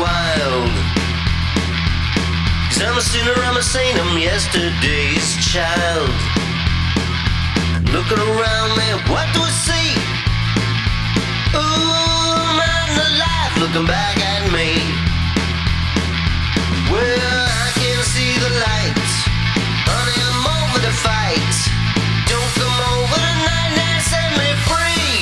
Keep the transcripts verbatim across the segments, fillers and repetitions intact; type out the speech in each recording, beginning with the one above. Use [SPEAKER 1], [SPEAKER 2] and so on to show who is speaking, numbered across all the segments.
[SPEAKER 1] wild. Cause I'm a sinner, I'm a saint, I'm yesterday's child. Looking around me, what do I see? Ooh, a man alive looking back at me. Well, I can see the light, honey, I'm over the fight. Don't come over tonight and set me free.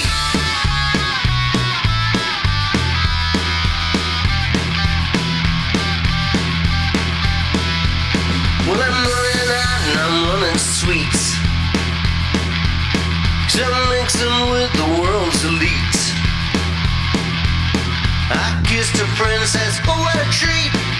[SPEAKER 1] Well, I'm running out and I'm running sweet, cause I'm mixing with the world's elite. I kissed a princess, oh what a treat.